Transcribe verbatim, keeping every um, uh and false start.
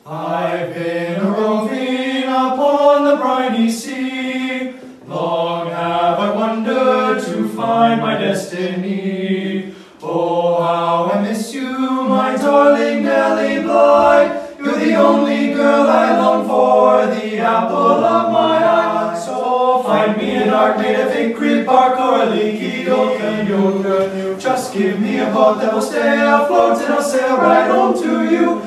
I've been roving upon the briny sea, long have I wondered to find my destiny. Oh, how I miss you, my darling Nellie Bly. You're the only girl I long for, the apple of my eye. So find me a dark native hickory bark or a leaky old canoe. Just give me a boat that will stay afloat and I'll sail right home to you.